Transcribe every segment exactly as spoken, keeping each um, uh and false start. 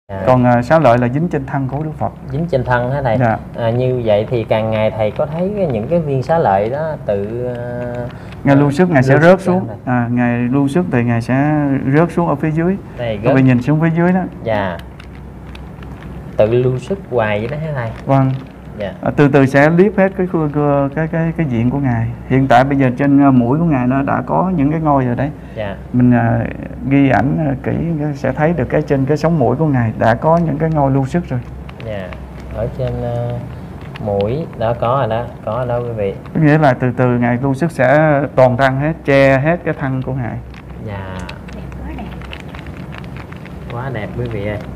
À. Còn à, xá lợi là dính trên thân của Đức Phật. Dính trên thân hả thầy? Dạ. À, như vậy thì càng ngày thầy có thấy những cái viên xá lợi đó tự uh, Ngài lưu sức Ngài sẽ rớt xuống. này. À, Ngài lưu sức thì Ngài sẽ rớt xuống ở phía dưới. Đây, Các bạn nhìn xuống phía dưới đó. Dạ. Tự lưu sức hoài vậy đó hả thầy? Vâng. Dạ. À, từ từ sẽ liếp hết cái cái cái cái, cái diện của Ngài. Hiện tại bây giờ trên uh, mũi của Ngài nó đã có những cái ngôi rồi đấy. Dạ. Mình uh, ghi ảnh uh, kỹ sẽ thấy được cái trên cái sống mũi của Ngài đã có những cái ngôi lưu sức rồi. Dạ. Ở trên uh, mũi đó có rồi đó, có rồi đó quý vị. Có nghĩa là từ từ Ngài lưu sức sẽ toàn thân hết, che hết cái thân của Ngài. Dạ. Đẹp, quá đẹp. Quá đẹp quý vị ơi.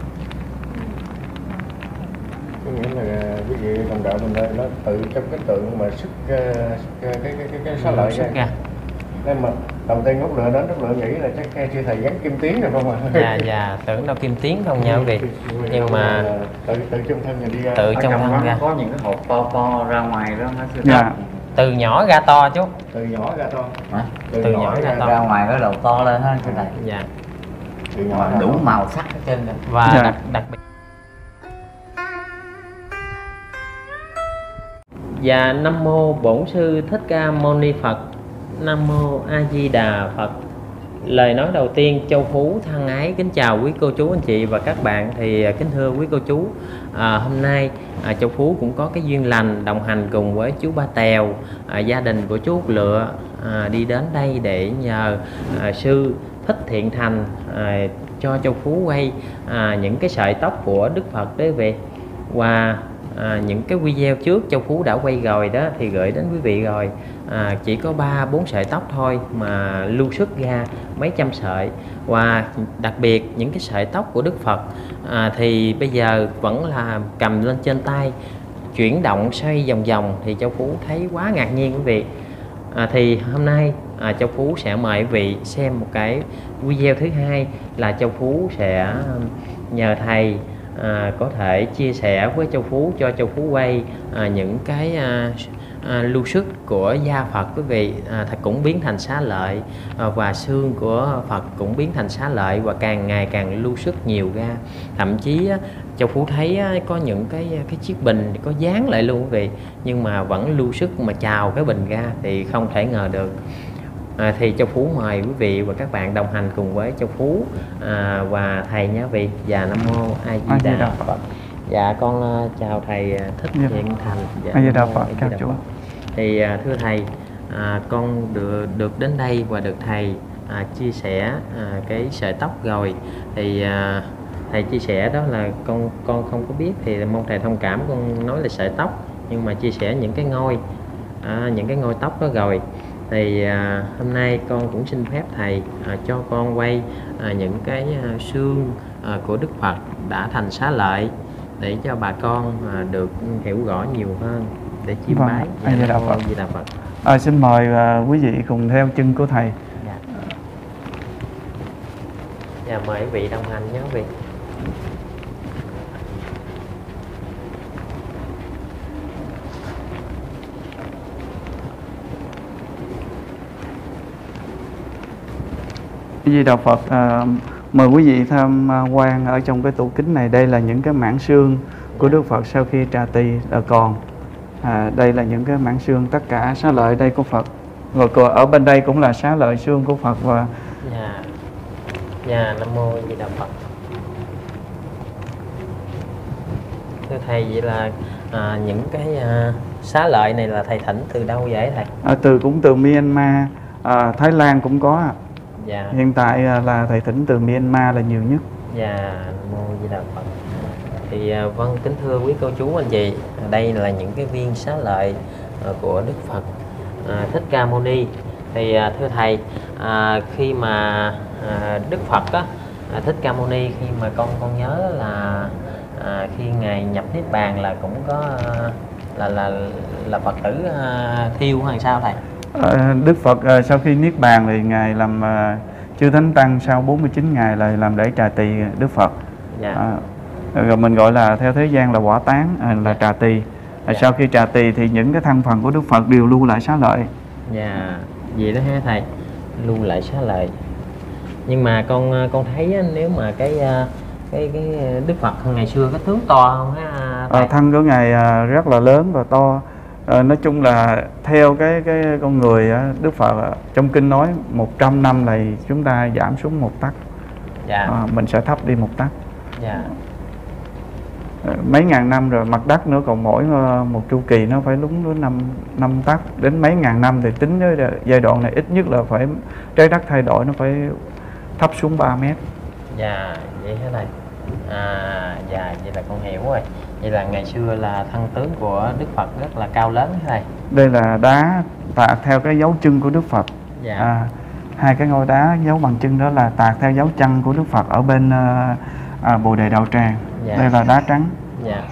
Có nghĩa là quý vị đồng đạo mình đây nó tự trong cái tượng mà sức cái cái cái cái, cái xá lợi ra. Nên mà đầu tiên lúc lựa đến lúc lựa nghĩ là chắc sư thầy gắn kim tuyến rồi không ạ? Dạ dạ, tưởng đâu kim tuyến không nha quý vị. Nhưng mà tự tự trong thân này đi ra. Tự trong thân ra. Có những cái hộp to to ra ngoài đó nó sư. Dạ. Từ nhỏ ra to chú. Từ nhỏ ra to. Hả? Từ, Từ nhỏ, nhỏ ra Ra, to. ra ngoài cái đầu to lên ha sư thầy. Dạ. Từ nhỏ ra Đủ to. màu sắc ở trên kìa. Và Dạ. đặc đặc biệt. Và Nam mô Bổn Sư Thích Ca Mâu Ni Phật. Nam mô A Di Đà Phật. Lời nói đầu tiên, Châu Phú thân ái kính chào quý cô chú anh chị và các bạn. Thì kính thưa quý cô chú, à, hôm nay à, Châu Phú cũng có cái duyên lành đồng hành cùng với chú Ba Tèo, à, gia đình của chú Út Lựa, à, đi đến đây để nhờ à, sư Thích Thiện Thành à, cho Châu Phú quay à, những cái sợi tóc của Đức Phật đấy về. Và à, những cái video trước Châu Phú đã quay rồi đó thì gửi đến quý vị rồi. À, chỉ có ba bốn sợi tóc thôi mà lưu xuất ra mấy trăm sợi. Và đặc biệt những cái sợi tóc của Đức Phật à, thì bây giờ vẫn là cầm lên trên tay, chuyển động xoay vòng vòng thì Châu Phú thấy quá ngạc nhiên quý vị. À, thì hôm nay à, Châu Phú sẽ mời quý vị xem một cái video thứ hai là Châu Phú sẽ nhờ thầy à, có thể chia sẻ với Châu Phú, cho Châu Phú quay à, những cái à, à, lưu xuất của da Phật quý vị, à, thật cũng biến thành xá lợi, à, và xương của Phật cũng biến thành xá lợi và càng ngày càng lưu xuất nhiều ra. Thậm chí á, Châu Phú thấy á, có những cái cái chiếc bình có dán lại luôn quý vị, nhưng mà vẫn lưu xuất mà chào cái bình ra thì không thể ngờ được. À, thì Châu Phú mời quý vị và các bạn đồng hành cùng với Châu Phú à, và thầy nhé vị. Và Nam mô A Di Đà Phật. Dạ con uh, chào thầy Thích Dạ. Thiện Thành. Dạ, A Di Đà Phật, A Di chào Đà chú. Phật. Thì uh, thưa thầy, à, con được được đến đây và được thầy à, chia sẻ à, cái sợi tóc rồi thì à, thầy chia sẻ đó là con con không có biết thì mong thầy thông cảm, con nói là sợi tóc nhưng mà chia sẻ những cái ngôi à, những cái ngôi tóc đó rồi. Thì à, hôm nay con cũng xin phép thầy à, cho con quay à, những cái à, xương à, của Đức Phật đã thành xá lợi để cho bà con à, được hiểu rõ nhiều hơn để chiêm Vâng, bái. A Di Đà Phật. Di Đà Phật. À, xin mời uh, quý vị cùng theo chân của thầy. Dạ. Dạ, mời quý vị đồng hành nhé quý vị. A Di Đà Phật. À, mời quý vị tham quan ở trong cái tủ kính này. Đây là những cái mảng xương của Đức Phật sau khi trà tỳ đã còn. À, đây là những cái mảng xương, tất cả xá lợi đây của Phật. Rồi ở bên đây cũng là xá lợi xương của Phật. Và Dạ. Dạ, Nam mô Di Đà Phật. Thưa thầy, vậy là à, những cái à, xá lợi này là thầy thỉnh từ đâu vậy thầy? à, từ cũng từ Myanmar, à, Thái Lan cũng có. Dạ. Hiện tại à, là thầy thỉnh từ Myanmar là nhiều nhất. Dạ, Nam mô Di Đà Phật. Thì à, vâng, kính thưa quý cô chú anh chị, đây là những cái viên xá lợi à, của Đức Phật à, Thích Ca Mâu Ni. Thì à, thưa thầy, à, khi mà à, Đức Phật á, à, Thích Ca Mâu Ni, khi mà con con nhớ là à, khi ngài nhập niết bàn là cũng có à, là là là Phật tử à, thiêu hay sao thầy? à, Đức Phật à, sau khi niết bàn thì ngài làm à, chư thánh tăng sau bốn mươi chín ngày là làm lễ trà tỳ Đức Phật. Dạ. À, rồi mình gọi là theo thế gian là quả tán, à, là trà tỳ. À, Dạ. Sau khi trà tỳ thì những cái thân phần của Đức Phật đều lưu lại xá lợi. Dạ, vậy đó ha thầy, lưu lại xá lợi. Nhưng mà con con thấy á, nếu mà cái cái cái Đức Phật ngày xưa cái tướng to không ha thầy? À, thân của ngài à, rất là lớn và to. À, nói chung là theo cái cái con người á, Đức Phật à, trong kinh nói một trăm năm này chúng ta giảm xuống một tấc. Dạ. À, mình sẽ thấp đi một tấc. Dạ. À, mấy ngàn năm rồi, mặt đất nữa còn mỗi một chu kỳ nó phải đúng đến năm năm tấc, đến mấy ngàn năm thì tính với giai đoạn này ít nhất là phải trái đất thay đổi nó phải thấp xuống ba mét. Dạ, vậy thế này. À, dạ, vậy là con hiểu rồi. Vậy là ngày xưa là thân tướng của Đức Phật rất là cao lớn thế này. Đây là đá tạc theo cái dấu chân của Đức Phật. Dạ. À, hai cái ngôi đá dấu bằng chân đó là tạc theo dấu chân của Đức Phật ở bên à, à, Bồ Đề Đạo Tràng. Dạ. Đây là đá trắng. Dạ.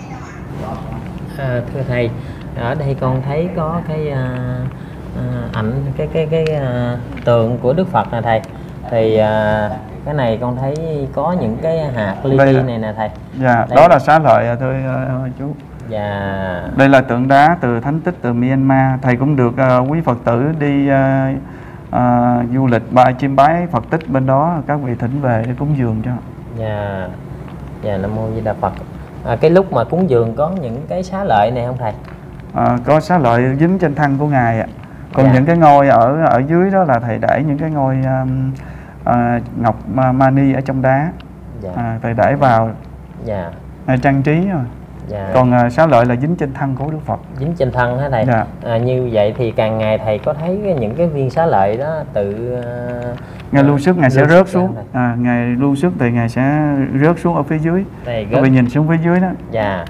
À, thưa thầy, ở đây con thấy có cái à, à, ảnh cái cái cái à, tượng của Đức Phật nè thầy. Thì à, cái này con thấy có những cái hạt li Đây ti là- này nè thầy. Dạ, Đây. đó là xá lợi à, thưa à, chú. Dạ. Đây là tượng đá từ thánh tích từ Myanmar. Thầy cũng được à, quý Phật tử đi à, à, du lịch ba chiêm bái Phật tích bên đó, các vị thỉnh về để cúng dường cho. Dạ. Dạ, Nam Mô Di Đà Phật. À, cái lúc mà cúng dường có những cái xá lợi này không thầy? À, có xá lợi dính trên thân của ngài ạ. Còn Dạ. những cái ngôi ở ở dưới đó là thầy để những cái ngôi um, à, ngọc ma- mani ở trong đá. Dạ. À, thầy để vào Dạ. à, trang trí rồi. Dạ. Còn à, xá lợi là dính trên thân của Đức Phật. dính trên thân hả thầy? Dạ. À, như vậy thì càng ngày thầy có thấy cái- những cái viên xá lợi đó tự uh, Ngài lưu sức ngài sẽ lưu rớt sức xuống. ra, À, ngài lưu sức thì ngài sẽ rớt xuống ở phía dưới. thầy Các vị nhìn xuống phía dưới đó. Dạ.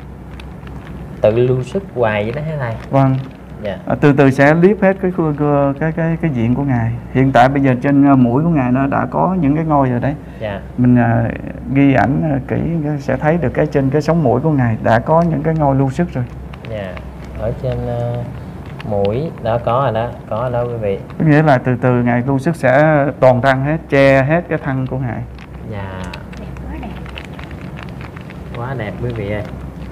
Tự lưu sức hoài vậy đó hả thầy? Vâng. Dạ. À, từ từ sẽ liếp hết cái khu- cái cái cái, cái diện của ngài. Hiện tại bây giờ trên à, mũi của ngài nó đã có những cái ngôi rồi đấy. Dạ. Mình à, ghi ảnh à, kỹ sẽ thấy được cái trên cái sống mũi của ngài đã có những cái ngôi lưu sức rồi. Dạ. Ở trên uh, mũi đó có rồi đó, có rồi đó quý vị. Có nghĩa là từ từ ngài lưu sức sẽ toàn thân hết, che hết cái thân của ngài. Dạ. Quá đẹp quý vị ơi.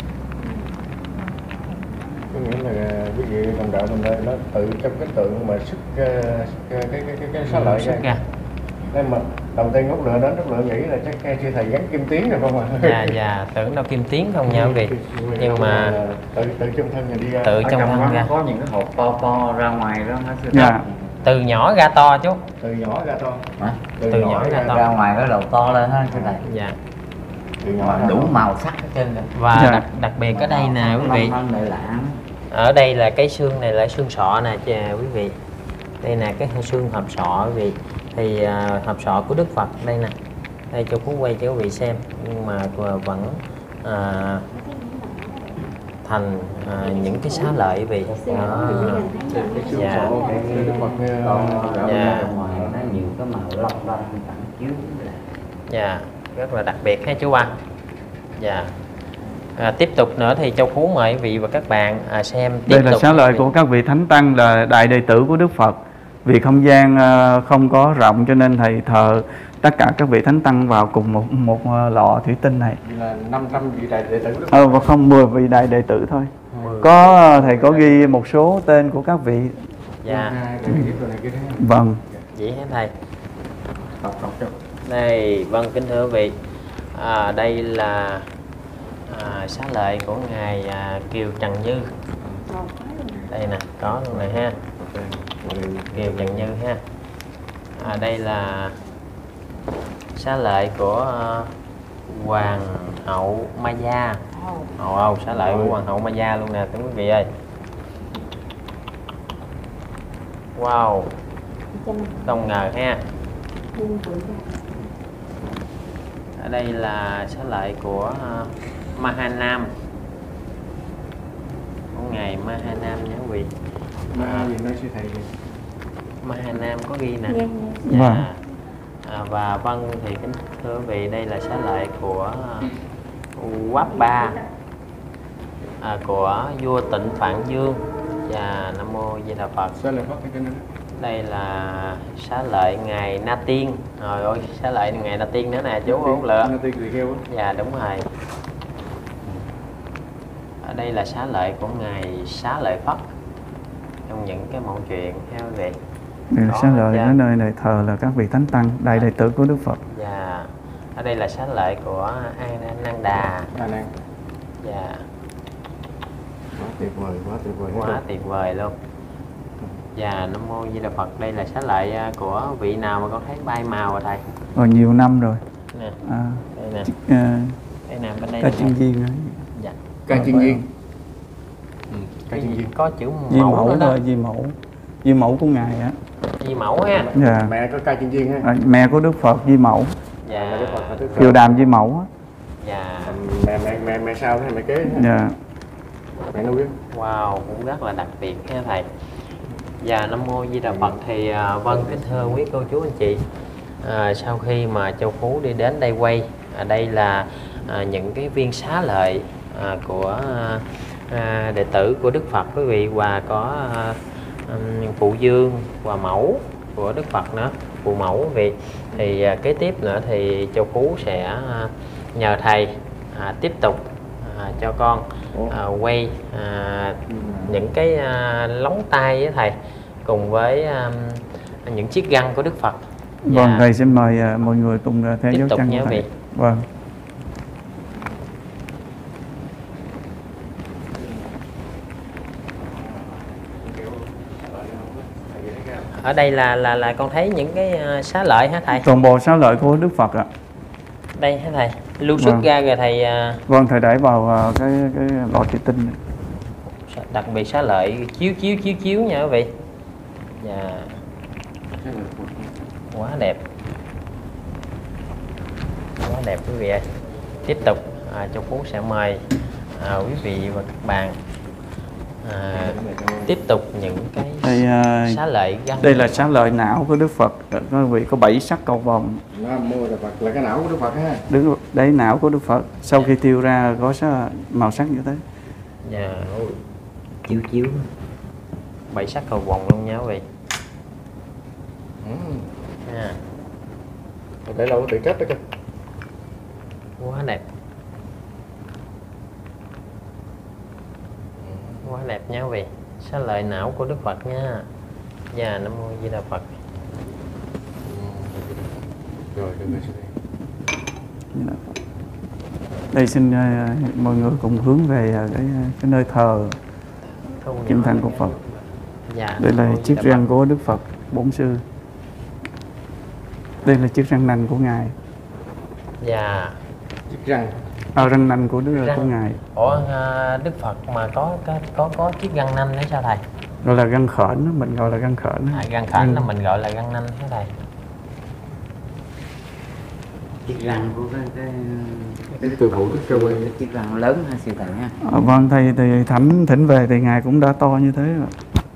Có nghĩa là quý vị đồng đạo mình đây nó tự trong cái tượng mà sức uh, cái cái cái cái, cái xá lợi Sức ra. ra. Nên mà đầu tiên ngốc lửa đến ngốc lửa nghĩ là chắc sư thầy gắn kim tuyến rồi không ạ? Dạ, dạ, tưởng đâu kim tuyến không nha quý vị. Nhưng mà tự tự trong thân mình đi ra. tự Ở trong thân có, ra. có những cái hộp po po ra ngoài đó hả sư Dạ. thầy? Từ nhỏ ra to chú. Từ nhỏ ra to. Hả? Từ nhỏ ra to. Ra ngoài cái đầu to lên ha sư thầy. Dạ. Từ nhỏ ra Đủ to. màu sắc ở trên này. Và Dạ. đặc, đặc biệt ở đây nè quý vị. Thân này lạ. Ở đây là cái xương này là xương sọ nè chà, quý vị. Đây nè cái xương hộp sọ quý vị. Thì à, hộp sọ của Đức Phật đây nè. Đây cho Phú quay cho quý vị xem. Nhưng mà vẫn à, thành à, những cái xá lợi quý vị. Đó. Cái xương Dạ. sọ của Đức Phật Còn uh, Dạ. ra ngoài nó nhiều cái màu long lanh phản chiếu lại. Dạ, rất là đặc biệt ha chú ba. Dạ. À, tiếp tục nữa thì Châu Phú mời quý vị và các bạn à, xem tiếp Đây là tục xá lợi của các vị thánh tăng là đại đệ tử của Đức Phật. Vì không gian à, không có rộng cho nên thầy thờ tất cả các vị thánh tăng vào cùng một một à, lọ thủy tinh này. là năm trăm vị đại đệ tử Đức Phật. Ờ, và không mười vị đại đệ tử thôi. Có à, thầy có ghi một số tên của các vị. Dạ, Hai đại đệ tử này kia đấy. Vâng. vậy hả thầy? Đọc đọc cho. Đây, vâng kính thưa quý vị. À, đây là à, xá lợi của ngài à, Kiều Trần Như. Đây nè, có luôn này ha. Kiều Trần Như ha. À, đây là xá lợi của à, Hoàng hậu Maya. Ồ, oh, xá lợi của Hoàng hậu Maya luôn nè, thưa quý vị ơi. Wow, không ngờ ha. Ở đây là xá lợi của uh, Mahanam, của ngài Mahanam nha quý vị. Mà gì nói sư thầy gì? Mahanam có ghi nè. Vâng. À, và vâng thì kính thưa quý vị, đây là xá lợi của uh, Wappa, à, của vua Tịnh Phạn Dương. Và Nam Mô Di Đà Phật. Sao lại phát cái trên đó? Đây là xá lợi ngài Na Tiên. Rồi ôi, xá lợi ngài Na Tiên nữa nè chú không lựa. Na Tiên cười kêu á. Dạ đúng rồi. Ở đây là xá lợi của ngài Xá Lợi Phất trong những cái mẫu chuyện theo quý vị. Đây là Đó, xá lợi dạ. ở nơi này thờ là các vị thánh tăng đại đệ tử của Đức Phật. Dạ. Ở đây là xá lợi của An Nan Đà. A Nan. Dạ. Quá tuyệt vời, quá tuyệt vời. Quá tuyệt vời luôn. Dạ, Nam Mô Di Đà Phật. Đây là xá lợi của vị nào mà con thấy bay màu rồi thầy? Rồi nhiều năm rồi. Nè, À, đây nè. à, Đây nè, bên đây Ca nè. Chiên Viên á. Dạ. Ca Chiên Viên. Ừ, Ca Cái Chiên gì Viên. có chữ Di mẫu mẫu nữa đó. thôi, di mẫu. Di mẫu của Ngài á. Di mẫu ha. Dạ. Mẹ có Ca Chiên Viên ha. À, mẹ của Đức Phật Di Mẫu, Dạ. Mẹ Đức Phật là Đức Phật. Kiều Đàm Di Mẫu á. Dạ. Mẹ mẹ mẹ mẹ sau hay mẹ kế ha? Dạ. Mẹ nuôi á. Wow, cũng rất là đặc biệt nha thầy. Dạ, Nam Mô Di Đà Phật. Thì à, vâng, kính thưa quý cô chú anh chị, à, sau khi mà Châu Phú đi đến đây quay, à, đây là à, những cái viên xá lợi à, của à, à, đệ tử của Đức Phật quý vị, và có à, um, phụ dương và mẫu của Đức Phật nữa, phụ mẫu quý vị. Thì à, kế tiếp nữa thì Châu Phú sẽ à, nhờ thầy à, tiếp tục à, cho con à, quay à, những cái à, lóng tay với thầy, cùng với à, những chiếc găng của Đức Phật. Vâng, Dạ. thầy xin mời à, mọi người cùng à, theo Tiếp dấu tục chân nhé của thầy. vị. Vâng. Ở đây là là là con thấy những cái à, xá lợi hả thầy? Toàn bộ xá lợi của Đức Phật ạ. Đây hả thầy? Lưu xuất Vâng. ra rồi thầy. À, Vâng, thầy để vào à, cái cái lọ thủy tinh. đặc biệt xá lợi chiếu chiếu chiếu chiếu nha quý vị. Dạ. Quá đẹp, quá đẹp quý vị ơi. Tiếp tục à, Châu Phú sẽ mời à, quý vị và các bạn à, tiếp tục những cái Đây, à, xá lợi găng. đây là xá lợi não của Đức Phật. Quý vị có bảy sắc cầu vồng. Nam Mô Đà Phật là cái não của Đức Phật ha. Đứng đấy, não của Đức Phật. Sau khi tiêu ra có xá, màu sắc như thế. Dạ. chiếu chiếu Bảy sắc cầu vồng luôn nha quý vị. Ừ. À, Để lâu tự trách đó kìa. quá đẹp, quá đẹp nha quý vị. Xá lợi não của Đức Phật nha. Dạ, Nam Mô Di Đà Phật. Rồi, được rồi. Như là Phật. Đây xin à, mọi người cùng hướng về à, cái, cái nơi thờ Thu kim nhỏ. thân của Phật. Dạ, Đây Nam là Mô Di chiếc Đà răng Phật. của Đức Phật Bổn Sư. Đây là chiếc răng nanh của Ngài. Dạ. Chiếc răng. À, răng nanh của Đức Răng. của Ngài. Ủa, à, Đức Phật mà có có có, có chiếc găng nanh đấy sao thầy? Gọi là răng khểnh, đó, mình gọi là răng khểnh. À, găng khểnh là mình gọi là găng nanh hả thầy? chiếc răng của cái cái Cái từ phụ Đức Cơ Quan. cái chiếc răng lớn ha siêu thầy ha. À, vâng, thầy thì thánh thỉnh về thì Ngài cũng đã to như thế rồi.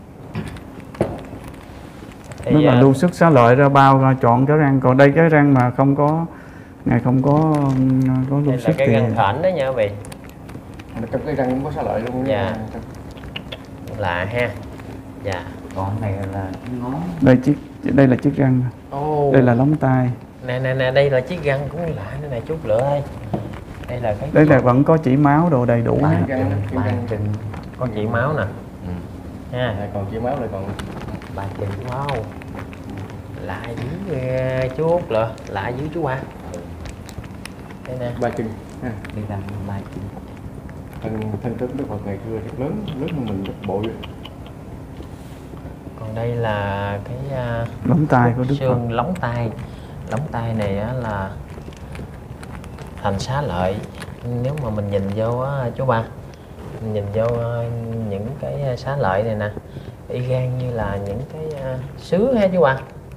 Thì, Nó là à, lưu xuất xá lợi ra bao ra chọn cái răng. Còn đây cái răng mà không có, Ngài không có um, có lưu đây là xuất cái thì găng khểnh đó nha quý vị. Trong cái răng cũng có xá lợi luôn. Dạ. Lạ ha. Dạ. Còn này là cái ngón đây chiếc đây là chiếc răng, Ô. đây là lóng tai, Nè nè nè, đây là chiếc găng cũng lạ nữa này, chút nữa ơi. Đây là cái đây là vẫn có chỉ máu đồ đầy đủ. ba nhé. Răng, chân ba răng. chân có chỉ máu nè. Ha. Này còn chỉ máu lại còn Ba chân. Wow. Lạ dữ ghê, chú Út lợ, lạ dữ chú ba. Đây nè. ba chân ha. đi răng ba chân Thân thân tướng Đức Phật ngày xưa rất lớn, lớn hơn mình gấp bội. Còn đây là cái à, Lóng tai của Đức Phật. xương lóng tay. Lóng tay này á, là thành xá lợi. Nếu mà mình nhìn vô á chú ba, mình nhìn vô à, những cái xá lợi này nè, y gan như là những cái à, sứ ha chú ba.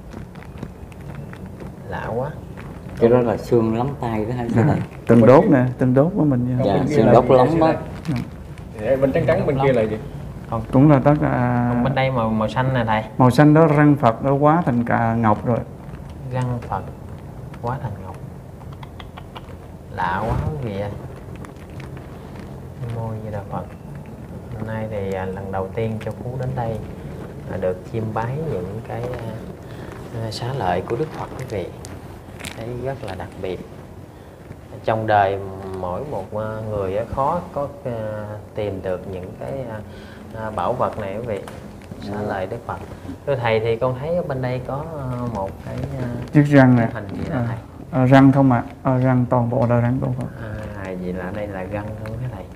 Lạ quá. cái đó là xương lóng tay đó ha siêu thầy. Từng đốt nè, từng đốt của mình. Dạ, Bên kia xương là đốt gì? lóng đó. Dạ, bên trắng trắng bên kia là gì? Cũng là tất cả Còn bên đây màu màu xanh nè thầy. màu xanh đó, răng Phật nó quá thành cả ngọc rồi. Găng Phật quá thành ngọc. Lạ quá quý vị ơi. Nam Mô Di Đà Phật. Hôm nay thì à, lần đầu tiên Châu Phú đến đây à, được chiêm bái những cái à, à, xá lợi của Đức Phật quý vị. Thấy rất là đặc biệt. Trong đời mỗi một à, người á, khó có à, tìm được những cái à, à, bảo vật này quý vị. Xá lợi Đức Phật. Thưa thầy thì con thấy ở bên đây có à, một cái à, Chiếc răng nè. hình gì đó thầy? À, răng không ạ? À? À, răng toàn bộ là răng của Phật. À, vậy là đây là răng không cái thầy?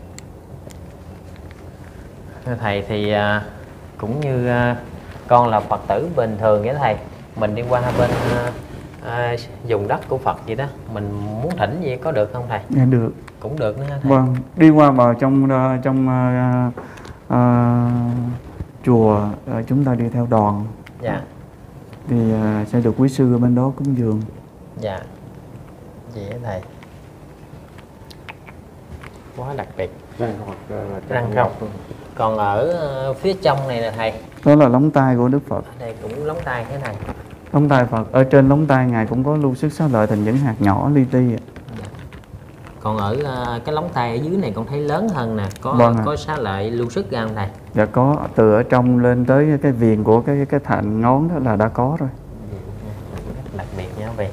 Thưa thầy thì à, cũng như à, con là Phật tử bình thường vậy thầy, mình đi qua bên à, à, dùng đất của Phật vậy đó, mình muốn thỉnh gì có được không thầy? Dạ được. Cũng được nữa hả thầy? Vâng, đi qua vào trong uh, trong uh, uh, chùa uh, chúng ta đi theo đoàn. Dạ. Thì uh, sẽ được quý sư ở bên đó cúng dường. Dạ. Vậy hả thầy? Quá đặc biệt. Răng hoặc là Răng không? Còn ở uh, phía trong này nè thầy. Đó là lóng tay của Đức Phật. Ở đây cũng lóng tay thế này. Lóng tay Phật, ở trên lóng tay Ngài cũng có lưu sức xá lợi thành những hạt nhỏ li ti. Dạ. Còn ở uh, cái lóng tay ở dưới này con thấy lớn hơn nè, có Vâng có xá lợi lưu sức ra không thầy? Dạ có, từ ở trong lên tới cái viền của cái cái thành ngón đó là đã có rồi. Đặc biệt nha quý vị.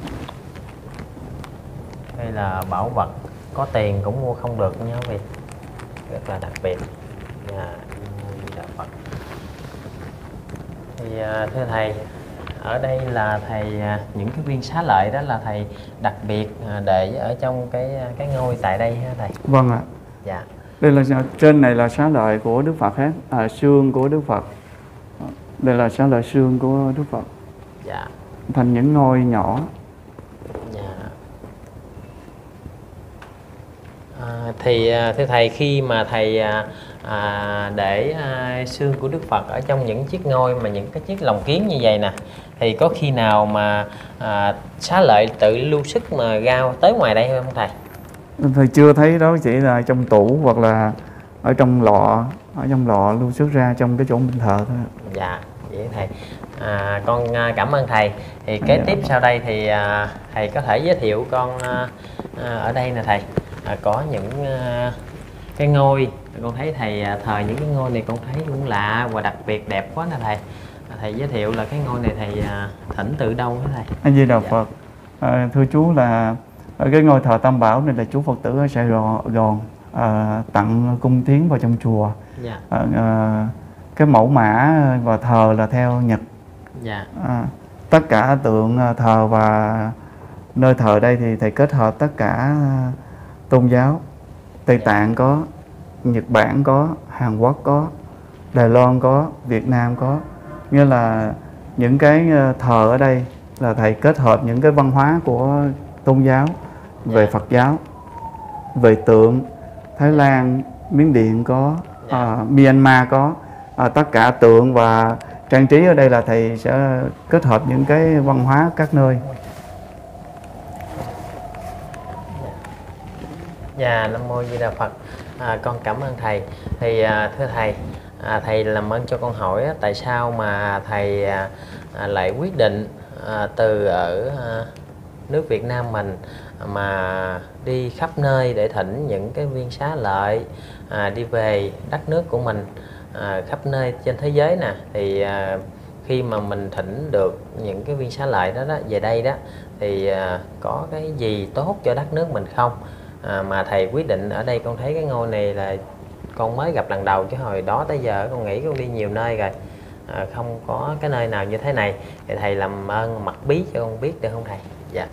Đây là bảo vật, có tiền cũng mua không được nha quý vị. Rất là đặc biệt. Dạ. Dạ Phật. Thì à, thưa thầy, ở đây là thầy à, những cái viên xá lợi đó là thầy đặc biệt à, để ở trong cái cái ngôi tại đây hả thầy? Vâng ạ. Dạ. Đây là trên này là xá lợi của Đức Phật hết, à, xương của Đức Phật. Đây là xá lợi xương của Đức Phật. Dạ. Thành những ngôi nhỏ. Dạ. À, thì à, thưa thầy, khi mà thầy à, à, để à, xương của Đức Phật ở trong những chiếc ngôi mà những cái chiếc lồng kiến như vậy nè, thì có khi nào mà à, xá lợi tự lưu sức mà ra tới ngoài đây không thầy? Thầy chưa thấy đó, chỉ là trong tủ hoặc là ở trong lọ, ở trong lọ lưu xuất ra trong cái chỗ bình thờ thôi. Dạ, vậy thầy. À, con cảm ơn thầy. Thì kế dạ. tiếp sau đây thì à, thầy có thể giới thiệu con à, à, ở đây nè thầy, à, có những à, cái ngôi, con thấy thầy à, thờ những cái ngôi này con thấy cũng lạ và đặc biệt đẹp quá nè thầy. À, thầy giới thiệu là cái ngôi này thầy à, thỉnh từ đâu hả thầy? A Di Đà Dạ. Phật. À, thưa chú là ở cái ngôi thờ Tam Bảo này là chú Phật tử ở Sài Gòn à, tặng cung tiến vào trong chùa. Dạ. À, à, cái mẫu mã và thờ là theo Nhật. Dạ. À, tất cả tượng thờ và nơi thờ đây thì thầy kết hợp tất cả tôn giáo. Tây Tạng có, Nhật Bản có, Hàn Quốc có, Đài Loan có, Việt Nam có. Nghĩa là những cái thờ ở đây là thầy kết hợp những cái văn hóa của tôn giáo về Phật giáo, về tượng. Thái Lan, Miến Điện có, à, Myanmar có, à, tất cả tượng và trang trí ở đây là thầy sẽ kết hợp những cái văn hóa các nơi. Dạ, Nam Mô Di Đà Phật. À, con cảm ơn thầy. Thì à, thưa thầy, à, thầy làm ơn cho con hỏi á, tại sao mà thầy à, à, lại quyết định à, từ ở à, nước Việt Nam mình mà đi khắp nơi để thỉnh những cái viên xá lợi, à, đi về đất nước của mình, à, khắp nơi trên thế giới nè, thì à, khi mà mình thỉnh được những cái viên xá lợi đó đó về đây đó thì à, có cái gì tốt cho đất nước mình không? À, mà thầy quyết định ở đây. Con thấy cái ngôi này là con mới gặp lần đầu, chứ hồi đó tới giờ con nghĩ con đi nhiều nơi rồi, à, không có cái nơi nào như thế này. Thì thầy làm ơn mặc bí cho con biết được không thầy? Dạ.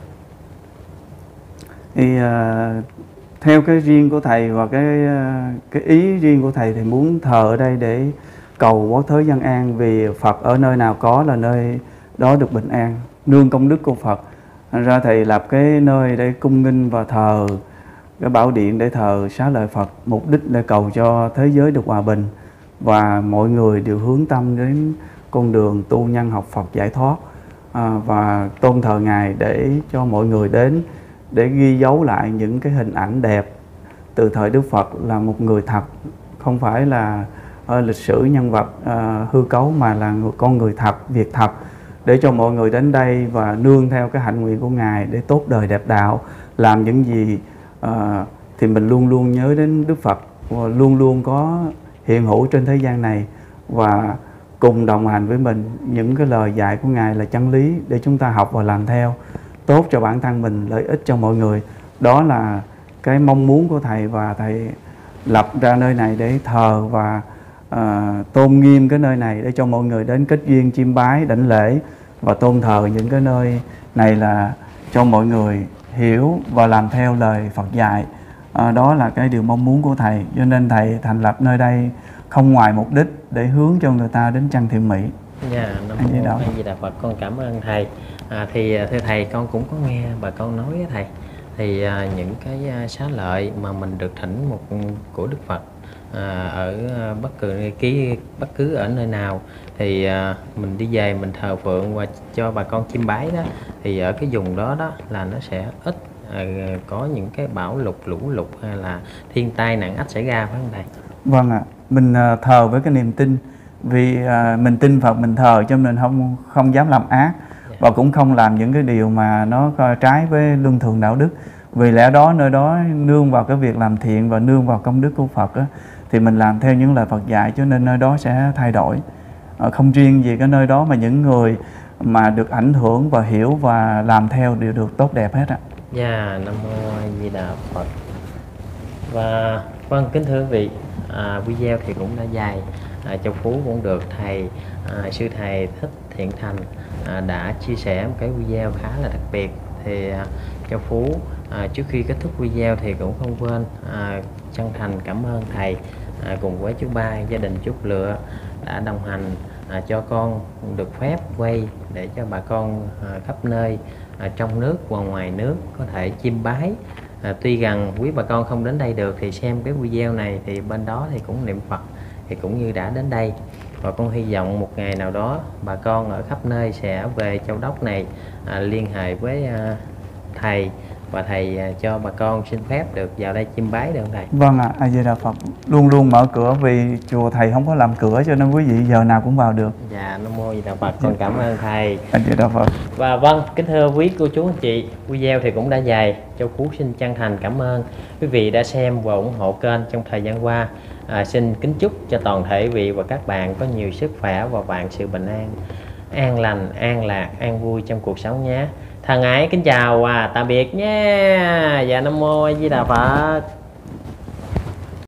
Thì uh, theo cái riêng của thầy và cái uh, cái ý riêng của thầy thì muốn thờ ở đây để cầu quốc thới dân an, vì Phật ở nơi nào có là nơi đó được bình an, nương công đức của Phật. Thành ra thầy lập cái nơi để cung nghinh và thờ cái bảo điện để thờ xá lợi Phật, mục đích để cầu cho thế giới được hòa bình và mọi người đều hướng tâm đến con đường tu nhân học Phật giải thoát, à, và tôn thờ Ngài để cho mọi người đến để ghi dấu lại những cái hình ảnh đẹp từ thời Đức Phật là một người thật, không phải là uh, lịch sử nhân vật uh, hư cấu, mà là người, con người thật, việc thật, để cho mọi người đến đây và nương theo cái hạnh nguyện của Ngài để tốt đời đẹp đạo, làm những gì uh, thì mình luôn luôn nhớ đến Đức Phật, và luôn luôn có hiện hữu trên thế gian này và cùng đồng hành với mình. Những cái lời dạy của Ngài là chân lý để chúng ta học và làm theo, tốt cho bản thân mình, lợi ích cho mọi người. Đó là cái mong muốn của thầy, và thầy lập ra nơi này để thờ và uh, tôn nghiêm cái nơi này để cho mọi người đến kết duyên chiêm bái, đảnh lễ và tôn thờ những cái nơi này là cho mọi người hiểu và làm theo lời Phật dạy. À, đó là cái điều mong muốn của thầy, cho nên thầy thành lập nơi đây không ngoài mục đích để hướng cho người ta đến Trăng Thiện Mỹ. Dạ, Nam Anh Di mô Đà A Phật. Di Đà Phật. Con cảm ơn thầy. À, thì thưa thầy, con cũng có nghe bà con nói với thầy, thì à, những cái à, xá lợi mà mình được thỉnh một của Đức Phật à, ở bất cứ ký bất cứ ở nơi nào, thì à, mình đi về mình thờ phượng và cho bà con chiêm bái đó, thì ở cái vùng đó đó là nó sẽ ít à, có những cái bão lụt, lũ lụt hay là thiên tai nạn ách xảy ra, phải không thầy? Vâng ạ, à, mình à, thờ với cái niềm tin, vì à, mình tin Phật mình thờ cho nên không không dám làm ác và cũng không làm những cái điều mà nó trái với luân thường đạo đức. Vì lẽ đó nơi đó nương vào cái việc làm thiện và nương vào công đức của Phật á, thì mình làm theo những lời Phật dạy, cho nên nơi đó sẽ thay đổi. À, không riêng gì cái nơi đó mà những người mà được ảnh hưởng và hiểu và làm theo đều được tốt đẹp hết ạ. Dạ, Nam mô A Di Đà Phật. Và vâng, kính thưa quý vị, à, video thì cũng đã dài, à, Châu Phú cũng được thầy à, sư thầy Thích Thiện Thành à, đã chia sẻ một cái video khá là đặc biệt. Thì à, Châu Phú à, trước khi kết thúc video thì cũng không quên à, chân thành cảm ơn thầy à, cùng với chú Ba, gia đình Trúc Lựa đã đồng hành à, cho con được phép quay để cho bà con à, khắp nơi à, trong nước và ngoài nước có thể chiêm bái. À, tuy rằng quý bà con không đến đây được thì xem cái video này thì bên đó thì cũng niệm Phật, thì cũng như đã đến đây. Và con hy vọng một ngày nào đó bà con ở khắp nơi sẽ về Châu Đốc này à, liên hệ với à, thầy, và thầy à, cho bà con xin phép được vào đây chiêm bái được không thầy? Vâng ạ, à, A Di Đà Phật luôn luôn mở cửa, vì chùa thầy không có làm cửa cho nên quý vị giờ nào cũng vào được. Dạ, Nam mô A Di Đà Phật. Con cảm ơn thầy. A Di Đà Phật. Và vâng, kính thưa quý cô chú anh chị, video thì cũng đã dài. Châu Phú xin chân thành cảm ơn quý vị đã xem và ủng hộ kênh trong thời gian qua. À, xin kính chúc cho toàn thể vị và các bạn có nhiều sức khỏe và vạn sự bình an, an lành, an lạc, an vui trong cuộc sống nhé. Thân ái kính chào và tạm biệt nhé. Dạ, Nam mô A Di Đà Phật.